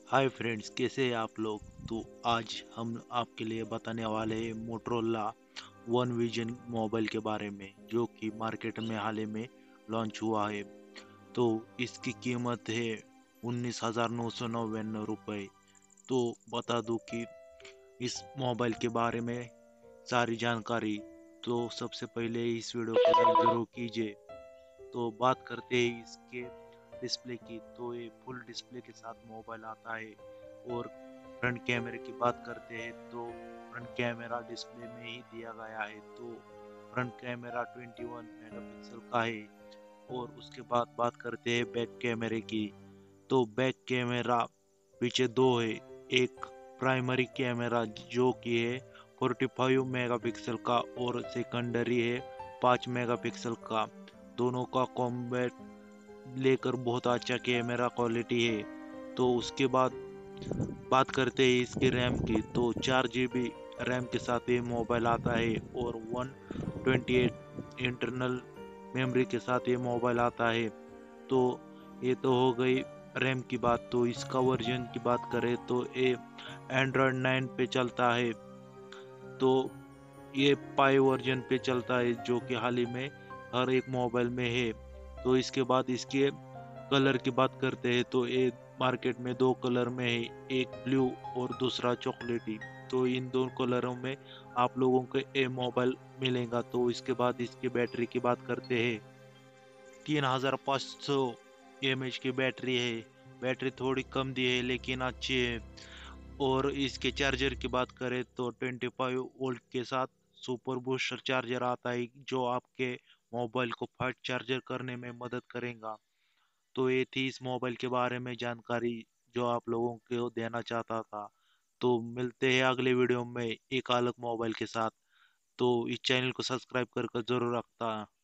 Hi friends, कैसे हैं आप लोग। तो आज हम आपके लिए बताने वाले हैं मोटरोला वन विजन मोबाइल के बारे में, जो कि मार्केट में हाल ही में लॉन्च हुआ है। तो इसकी कीमत है 19,999 रुपये। तो बता दूं कि इस मोबाइल के बारे में सारी जानकारी। तो सबसे पहले इस वीडियो को लाइक जरूर कीजिए। तो बात करते हैं इसके डिस्प्ले की। तो ये फुल डिस्प्ले के साथ मोबाइल आता है। और फ्रंट कैमरे की बात करते हैं तो फ्रंट कैमरा डिस्प्ले में ही दिया गया है। तो फ्रंट कैमरा 21 मेगापिक्सल का है। और उसके बाद बात करते हैं बैक कैमरे की। तो बैक कैमरा पीछे दो है। एक प्राइमरी कैमरा जो कि है 45 मेगापिक्सल का, और सेकेंडरी है 5 मेगापिक्सल का। दोनों का कॉम्बैट लेकर बहुत अच्छा कैमरा क्वालिटी है। तो उसके बाद बात करते हैं इसके रैम की। तो 4 GB रैम के साथ ये मोबाइल आता है। और 128 इंटरनल मेमोरी के साथ ये मोबाइल आता है। तो ये तो हो गई रैम की बात। तो इसका वर्जन की बात करें तो ये एंड्रॉयड 9 पे चलता है। तो ये पाई वर्जन पे चलता है, जो कि हाल ही में हर एक मोबाइल में है। तो इसके बाद इसके कलर की बात करते हैं तो ये मार्केट में दो कलर में है, एक ब्लू और दूसरा चॉकलेटी। तो इन दो कलरों में आप लोगों को ये मोबाइल मिलेगा। तो इसके बाद इसकी बैटरी की बात करते हैं। 3500 mAh की बैटरी है। बैटरी थोड़ी कम दी है लेकिन अच्छी है। और इसके चार्जर की बात करें तो 25 वोल्ट के साथ सुपर बूस्टर चार्जर आता है, जो आपके मोबाइल को फास्ट चार्जर करने में मदद करेगा। तो ये थी इस मोबाइल के बारे में जानकारी जो आप लोगों को देना चाहता था। तो मिलते हैं अगले वीडियो में एक अलग मोबाइल के साथ। तो इस चैनल को सब्सक्राइब कर जरूर रखता।